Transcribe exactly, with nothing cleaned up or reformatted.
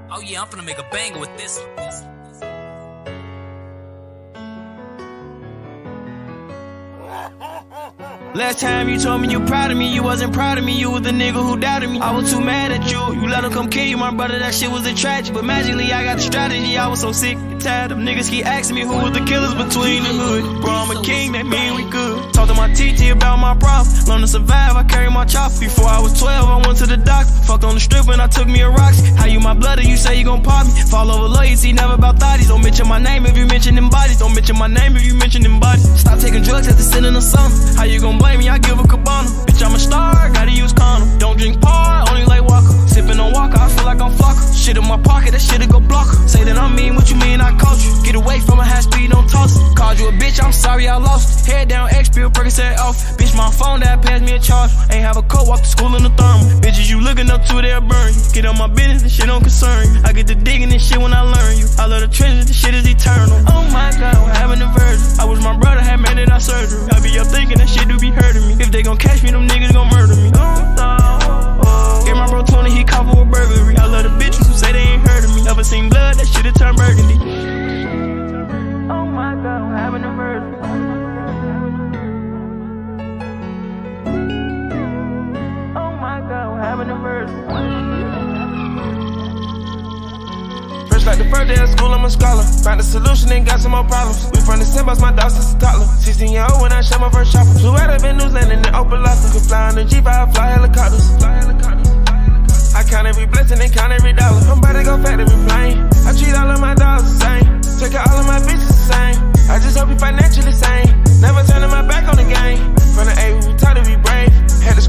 Oh yeah, I'm finna make a banger with this one. Last time you told me you proud of me, you wasn't proud of me, you was the nigga who doubted me. I was too mad at you, you let him come kill you, my brother, that shit was a tragic. But magically I got the strategy, I was so sick and tired of niggas keep asking me who was the killers between the hood. Bro, I'm a king, that mean we good. Talk to my T T about my problems, learn to survive, I carry my choppa. Before I was twelve, I went to the doctor, fucked on the strip and I took me a Roxy. How you my blood, you say you gon' pop me? Fall over loyalty, never about thotties. Don't mention my name if you mention them bodies. Don't mention my name if you mention them bodies. Stop taking drugs after sitting in summer. How you gon' blame me? I give a cabana. Bitch, I'm a star, gotta use condom. Don't drink par, only like Walker. Sippin' on Walker, I feel like I'm Flocker. Shit in my pocket, that shit'll go block her. Say that I'm mean, what you mean I caught you? Get away from a high speed, don't toss it. Called you a bitch, I'm sorry I lost it. Head down, X pill, Percocet off. Bitch, my phone that passed me a charge. Ain't have a coat, walk to school in the thermal. Bitches you looking up to, they'll burn you. Get on my business, this shit don't concern you. I get to digging this shit when I learn you. I love the treasures, this shit is eternal. Oh my God, I'm having a virgin. I wish my brother had made it out surgery. I be up thinking that shit do be hurting me. If they gon' catch me, them niggas gon' murder me. Oh, oh, oh. Get my bro Tony, he caught for a burglary. I love the bitches who say they ain't heard of me. Never seen blood, that shit'll turn burgundy. Oh my God, I'm having a virgin. Oh my God, I'm having a virgin. First like the first day of school, I'm a scholar. Found a solution and got some more problems. We from the same boss, my dog since a toddler. sixteen year old when I shot my first chopper. Flew out of New Zealand in the open locker. Could fly on the G five, fly helicopters. Fly helicopters. I count every blessing and count every dollar. I'm about to go factory flame. I treat all of my dogs the same. Take out all of my bitches the same. I just hope you financially sane. Never turning my back on the game. From the A, we taught to be brave. Had to